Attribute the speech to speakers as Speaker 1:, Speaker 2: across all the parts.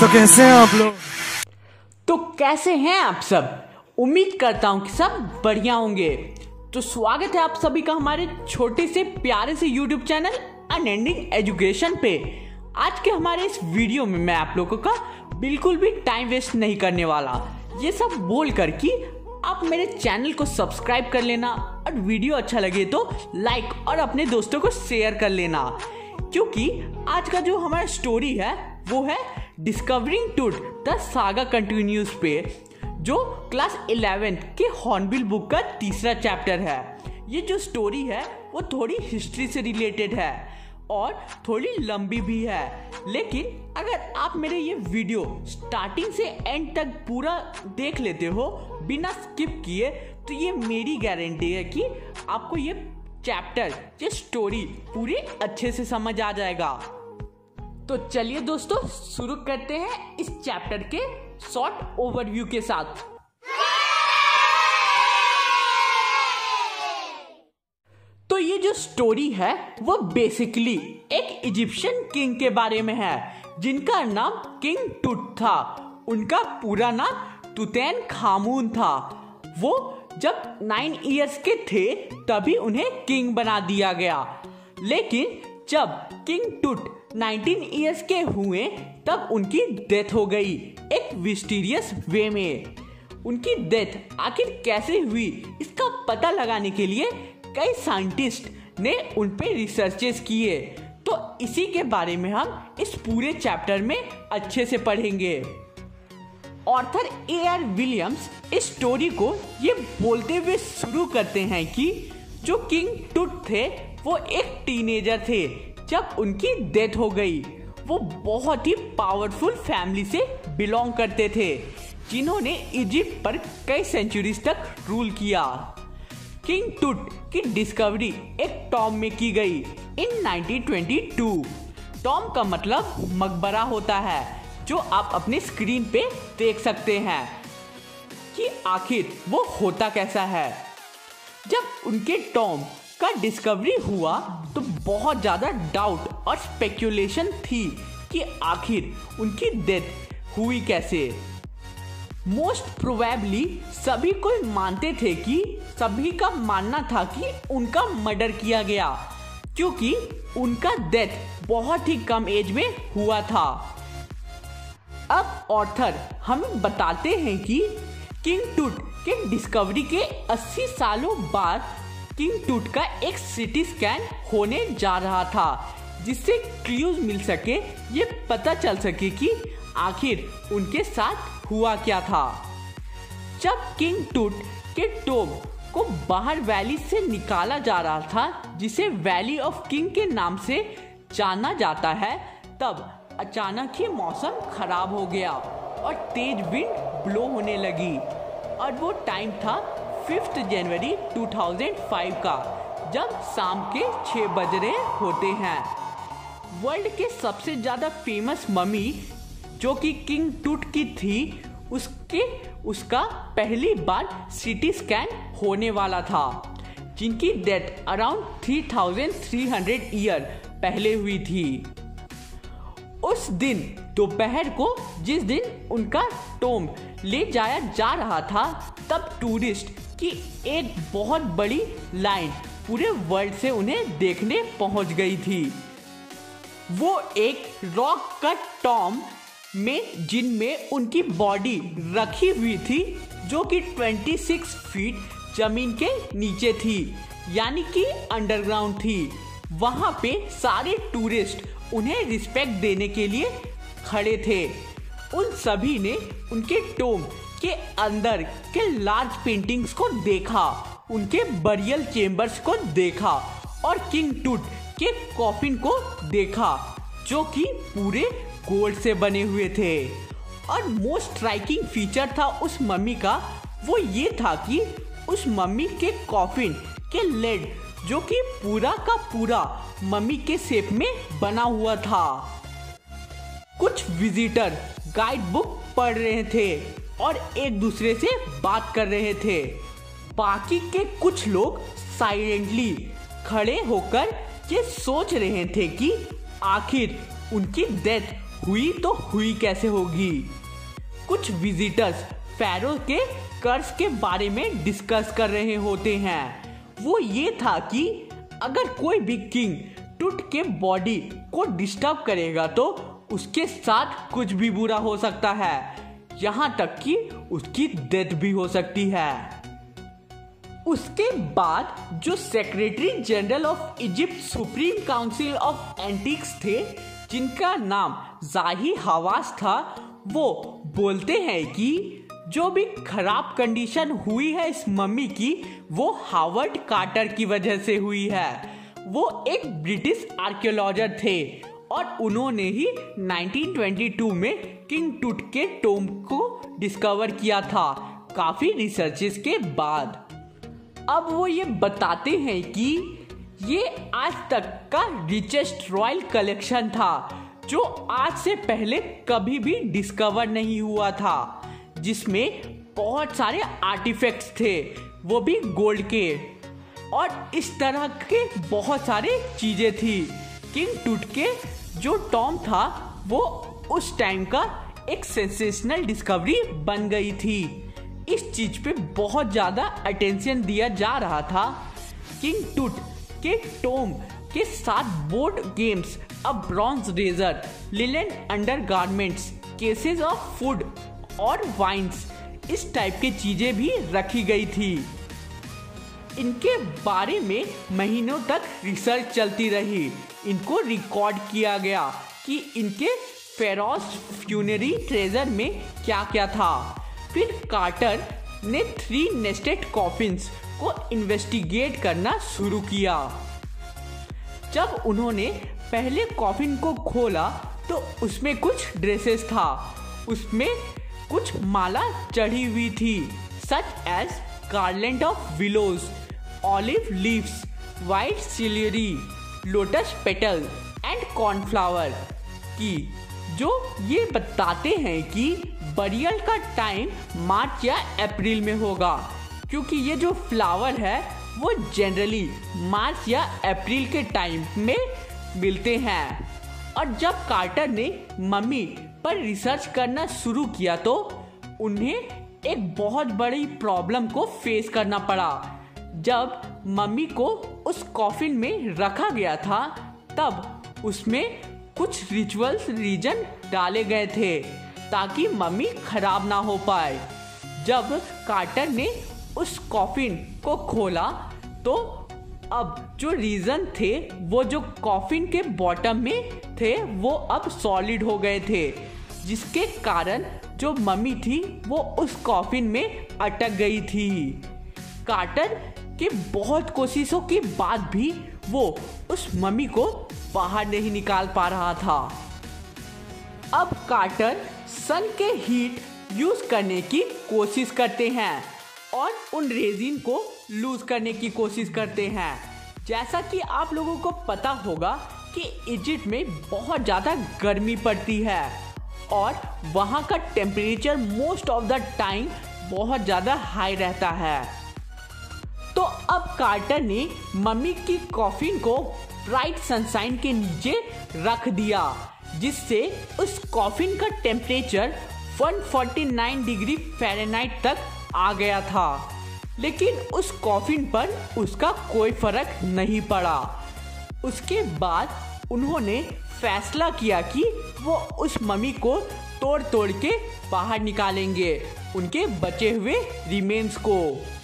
Speaker 1: तो कैसे हैं आप लोग?
Speaker 2: तो कैसे हैं आप सब? उम्मीद करता हूँ कि सब बढ़िया होंगे। तो स्वागत है आप सभी का हमारे छोटे से प्यारे से YouTube चैनल अनएंडिंग एजुकेशन पे। आज के हमारे इस वीडियो में मैं आप लोगों का बिल्कुल भी टाइम वेस्ट नहीं करने वाला। ये सब बोल कर कि आप मेरे चैनल को सब्सक्राइब कर लेना और वीडियो अच्छा लगे तो लाइक और अपने दोस्तों को शेयर कर लेना, क्योंकि आज का जो हमारा स्टोरी है वो है डिस्कवरिंग टूट द सागा कंटिन्यूज पे, जो क्लास 11 के हॉर्नबिल बुक का तीसरा चैप्टर है। ये जो स्टोरी है वो थोड़ी हिस्ट्री से रिलेटेड है और थोड़ी लंबी भी है, लेकिन अगर आप मेरे ये वीडियो स्टार्टिंग से एंड तक पूरा देख लेते हो बिना स्किप किए, तो ये मेरी गारंटी है कि आपको ये चैप्टर, ये स्टोरी पूरी अच्छे से समझ आ जाएगा। तो चलिए दोस्तों शुरू करते हैं इस चैप्टर के शॉर्ट ओवरव्यू के साथ। तो ये जो स्टोरी है वो बेसिकली एक इजिप्शियन किंग के बारे में है जिनका नाम किंग टूट था। उनका पूरा नाम तुतैनखामुन था। वो जब 9 इयर्स के थे तभी उन्हें किंग बना दिया गया, लेकिन जब किंग टूट 19 इयर्स के हुए तब उनकी डेथ हो गई एक मिस्टीरियस वे में। उनकी डेथ आखिर कैसे हुई इसका पता लगाने के लिए कई साइंटिस्ट ने उन पे रिसर्चेस किए, तो इसी के बारे में हम इस पूरे चैप्टर में अच्छे से पढ़ेंगे। Arthur A.R. विलियम्स इस स्टोरी को ये बोलते हुए शुरू करते हैं कि जो किंग टूट थे वो एक टीनेजर थे जब उनकी डेथ हो गई। वो बहुत ही पावरफुल फैमिली से बिलोंग करते थे जिन्होंने इजिप्ट पर कई सेंचुरीज तक रूल किया। किंग टूट की डिस्कवरी एक टॉम में की गई इन 1922। टॉम का मतलब मकबरा होता है, जो आप अपने स्क्रीन पे देख सकते हैं कि आखिर वो होता कैसा है। जब उनके टॉम का डिस्कवरी हुआ तो बहुत ज़्यादा डाउट और स्पेक्यूलेशन थी कि आखिर उनकी डेथ हुई कैसे। मोस्ट प्रोबेबली सभी कोई मानते थे कि सभी का मानना था कि उनका मर्डर किया गया, क्योंकि उनका डेथ बहुत ही कम एज में हुआ था। अब ऑथर हमें बताते हैं कि किंग टूट के डिस्कवरी के 80 सालों बाद किंग टूट का एक सिटी स्कैन होने जा रहा था, जिससे क्लूज मिल सके, ये पता चल सके कि आखिर उनके साथ हुआ क्या था। जब किंग टूट के टोम को बाहर वैली से निकाला जा रहा था, जिसे वैली ऑफ किंग के नाम से जाना जाता है, तब अचानक ही मौसम खराब हो गया और तेज विंड ब्लो होने लगी। और वो टाइम था 5 जनवरी 2005 का, जब शाम के 6 बज रहे होते हैं। वर्ल्ड के सबसे ज़्यादा फेमस ममी जो कि किंग टूट की थी, उसका पहली बार सिटी स्कैन होने वाला था, जिनकी डेथ अराउंड 3300 ईयर पहले हुई थी। उस दिन दोपहर को, जिस दिन उनका टोम ले जाया जा रहा था, तब टूरिस्ट की एक बहुत बड़ी लाइन पूरे वर्ल्ड से उन्हें देखने पहुंच गई थी। वो एक रॉक कट टॉम में जिनमें उनकी बॉडी रखी हुई थी, जो कि 26 फीट जमीन के नीचे थी, यानी कि अंडरग्राउंड थी। वहां पे सारे टूरिस्ट उन्हें रिस्पेक्ट देने के लिए खड़े थे। उन सभी ने उनके टोम के अंदर के लार्ज पेंटिंग्स को देखा, उनके बरियल चेम्बर्स को देखा और किंग टूट के कॉफिन को देखा, जो कि पूरे गोल्ड से बने हुए थे। और मोस्ट स्ट्राइकिंग फीचर था उस मम्मी का, वो ये था कि उस मम्मी के कॉफिन के लेड, जो कि पूरा का पूरा मम्मी के शेप में बना हुआ था। कुछ विजिटर गाइड बुक पढ़ रहे थे और एक दूसरे से बात कर रहे थे। बाकी के कुछ लोग साइलेंटली खड़े होकर ये सोच रहे थे कि आखिर उनकी डेथ हुई तो हुई कैसे होगी। कुछ विजिटर्स फेरो के कर्ज के बारे में डिस्कस कर रहे होते हैं। वो ये था कि अगर कोई भी किंग टूट के बॉडी को डिस्टर्ब करेगा तो उसके साथ कुछ भी बुरा हो सकता है, यहाँ तक कि उसकी डेथ भी हो सकती है। उसके बाद जो secretary general of Egypt supreme council of antiques थे, जिनका नाम जाही हवास था, वो बोलते हैं कि जो भी खराब कंडीशन हुई है इस मम्मी की, वो हावर्ड कार्टर की वजह से हुई है। वो एक ब्रिटिश आर्कियोलॉजर थे और उन्होंने ही 1922 में किंग टूट के टोम को डिस्कवर किया था, काफी रिसर्चेस के बाद। अब वो ये बताते हैं कि ये आज तक का रिचेस्ट रॉयल कलेक्शन था, जो आज से पहले कभी भी डिस्कवर नहीं हुआ था, जिसमें बहुत सारे आर्टिफैक्ट्स थे, वो भी गोल्ड के, और इस तरह के बहुत सारे चीजें थी। किंग टूट के जो टॉम था वो उस टाइम का एक सेंसेशनल डिस्कवरी बन गई थी। इस चीज पे बहुत ज्यादा अटेंशन दिया जा रहा था। किंग टूट के टोम के साथ board games, a bronze razor, linen undergarments, cases of food और वाइन्स, इस टाइप की चीजें भी रखी गई थी। इनके बारे में महीनों तक रिसर्च चलती रही। इनको रिकॉर्ड किया गया कि इनके फेरोज फ्यूनरी ट्रेजर में क्या क्या था। फिर कार्टर ने 3 नेस्टेड कॉफिन्स को इन्वेस्टिगेट करना शुरू किया। जब उन्होंने पहले कॉफिन को खोला तो उसमें कुछ ड्रेसेस था, उसमें कुछ माला चढ़ी हुई थी, such as garland of willows, olive leaves, white celery, lotus petal and cornflower की, जो ये बताते हैं कि बरियल का टाइम मार्च या अप्रैल में होगा, क्योंकि ये जो फ्लावर है वो जनरली मार्च या अप्रैल के टाइम में मिलते हैं। और जब कार्टर ने मम्मी पर रिसर्च करना शुरू किया तो उन्हें एक बहुत बड़ी प्रॉब्लम को फेस करना पड़ा। जब मम्मी को उस कॉफिन में रखा गया था तब उसमें कुछ रिचुअल्स रीजन डाले गए थे ताकि मम्मी खराब ना हो पाए। जब कार्टर ने उस कॉफिन को खोला तो अब जो रीजन थे वो जो कॉफिन के बॉटम में थे वो अब सॉलिड हो गए थे, जिसके कारण जो मम्मी थी वो उस कॉफिन में अटक गई थी। कार्टर के बहुत कोशिशों के बाद भी वो उस मम्मी को बाहर नहीं निकाल पा रहा था। अब कार्टर सन के हीट यूज करने की कोशिश करते हैं और उन रेजिन को लूज करने की कोशिश करते हैं। जैसा कि आप लोगों को पता होगा कि इजिप्ट में बहुत ज़्यादा गर्मी पड़ती है और वहाँ का temperature most of the time बहुत ज़्यादा हाई रहता है। तो अब कार्टर ने मम्मी की कॉफिन को ब्राइट सनशाइन के नीचे रख दिया, जिससे उस कॉफिन का टेम्परेचर 149 डिग्री फ़ारेनहाइट तक आ गया था, लेकिन उस कॉफिन पर उसका कोई फर्क नहीं पड़ा। उसके बाद उन्होंने फैसला किया कि वो उस मम्मी को तोड़ तोड़ के बाहर निकालेंगे, उनके बचे हुए रिमेन्स को।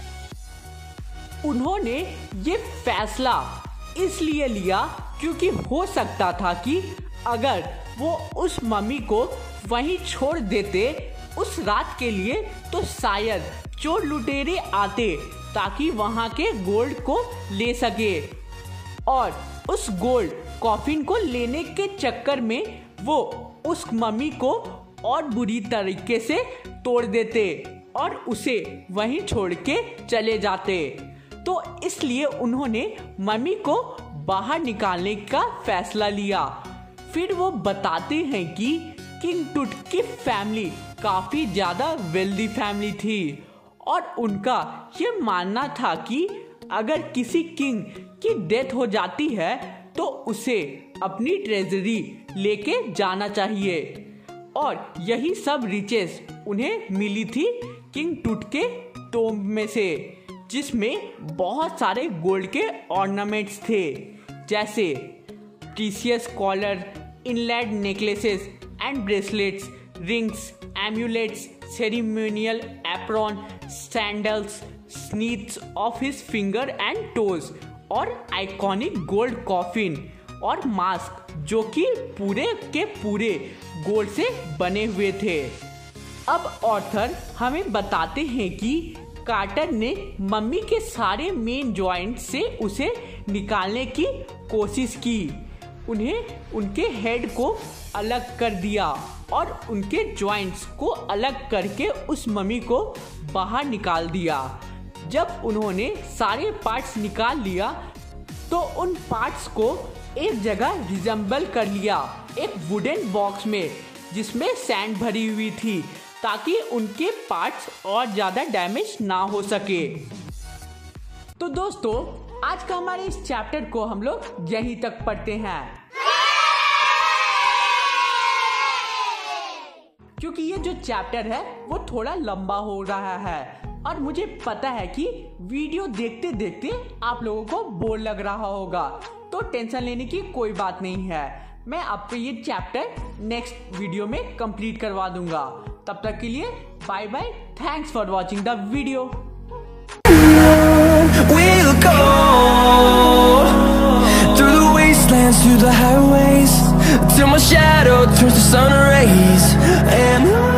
Speaker 2: उन्होंने ये फैसला इसलिए लिया क्योंकि हो सकता था कि अगर वो उस मम्मी को वहीं छोड़ देते उस रात के लिए तो शायद चोर लुटेरे आते ताकि वहां के गोल्ड को ले सके, और उस गोल्ड कॉफिन को लेने के चक्कर में वो उस मम्मी को और बुरी तरीके से तोड़ देते और उसे वहीं छोड़ के चले जाते। तो इसलिए उन्होंने मम्मी को बाहर निकालने का फैसला लिया। फिर वो बताते हैं कि किंग टूट की फैमिली काफी ज्यादा वेल्दी फैमिली थी और उनका ये मानना था कि अगर किसी किंग की डेथ हो जाती है तो उसे अपनी ट्रेजरी लेके जाना चाहिए। और यही सब रिचेस उन्हें मिली थी किंग टूट के टोम्ब में से, जिसमें बहुत सारे गोल्ड के ऑर्नामेंट्स थे, जैसे precious collar, inlaid necklaces and bracelets, rings, amulets, ceremonial apron, sandals, sheaths of his finger and toes, और आइकॉनिक गोल्ड कॉफिन और मास्क जो कि पूरे के पूरे गोल्ड से बने हुए थे। अब ऑथर हमें बताते हैं कि कार्टर ने मम्मी के सारे मेन जॉइंट से उसे निकालने की कोशिश की, उन्हें उनके हेड को अलग कर दिया और उनके जॉइंट्स को अलग करके उस मम्मी को बाहर निकाल दिया। जब उन्होंने सारे पार्ट्स निकाल लिया तो उन पार्ट्स को एक जगह रिजम्बल कर लिया, एक वुडन बॉक्स में जिसमें सैंड भरी हुई थी, ताकि उनके पार्ट्स और ज़्यादा डैमेज ना हो सके। तो दोस्तों, आज का हमारे इस चैप्टर को हम लोग यहीं तक पढ़ते हैं, क्योंकि ये जो चैप्टर है वो थोड़ा लंबा हो रहा है और मुझे पता है कि वीडियो देखते देखते आप लोगों को बोर लग रहा होगा। तो टेंशन लेने की कोई बात नहीं है, मैं आपको ये चैप्टर नेक्स्ट वीडियो में कंप्लीट करवा दूंगा। तब तक के लिए bye bye, thanks for watching the video.
Speaker 1: We'll go through the wastelands, through the highways, till my shadow turns to sun rays, and